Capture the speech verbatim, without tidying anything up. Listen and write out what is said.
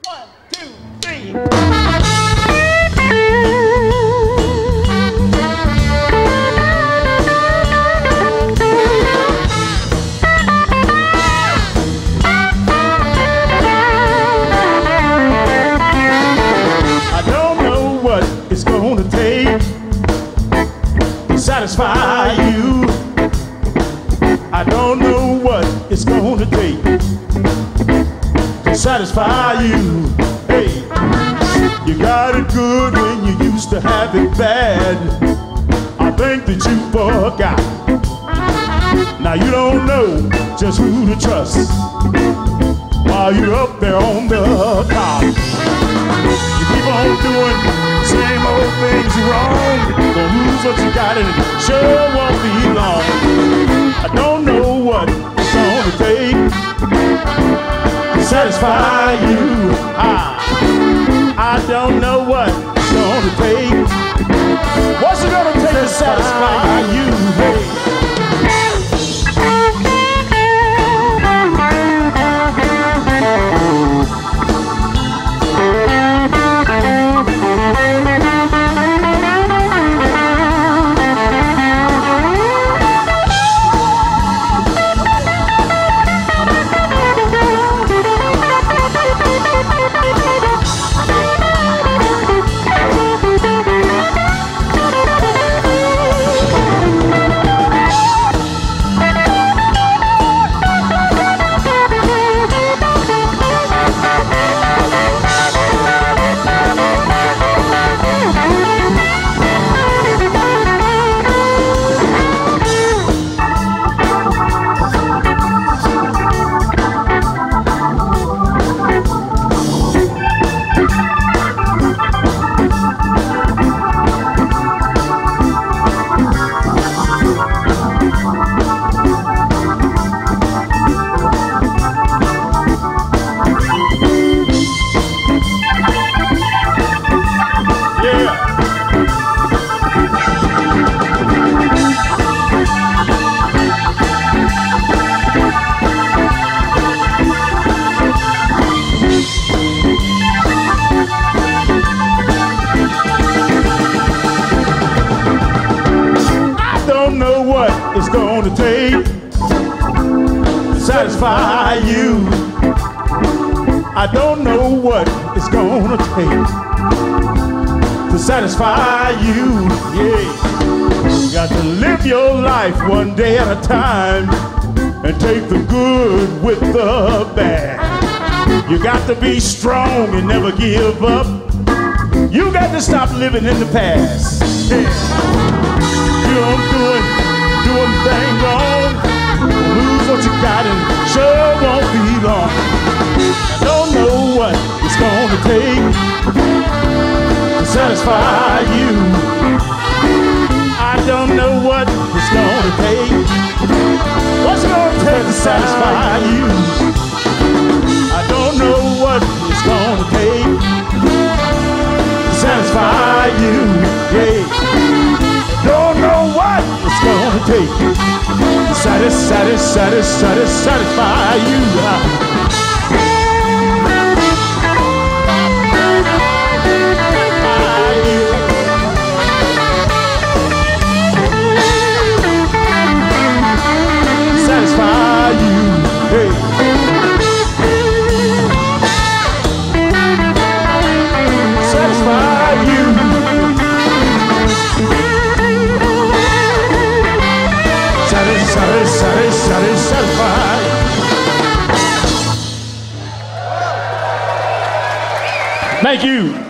One, two, three. It's gonna take to satisfy you. I don't know what it's gonna take to satisfy you. Hey, you got it good when you used to have it bad. I think that you forgot. Now you don't know just who to trust while you're up there on the top. You keep on doing same old things wrong. Gonna lose what you got and it sure won't be long. I don't know what it's gonna take to satisfy you. I, I don't know what it's gonna take. What's it gonna take to satisfy you? Hey. It's gonna take to satisfy you. I don't know what it's gonna take to satisfy you. Yeah, you got to live your life one day at a time and take the good with the bad. You got to be strong and never give up. You got to stop living in the past. Yeah. You don't do it. Doing things wrong, lose what you got and sure won't be long. I don't know what it's gonna take to satisfy you. I don't know what it's gonna take. What's it gonna take to satisfy you? I don't know what it's gonna take to satisfy you. Yeah. Don't know what it's gonna take to satisfy, satisfy, satisfy, satisfy you. Satisfy you. Hey. Satisfy you. Satisfy. Thank you.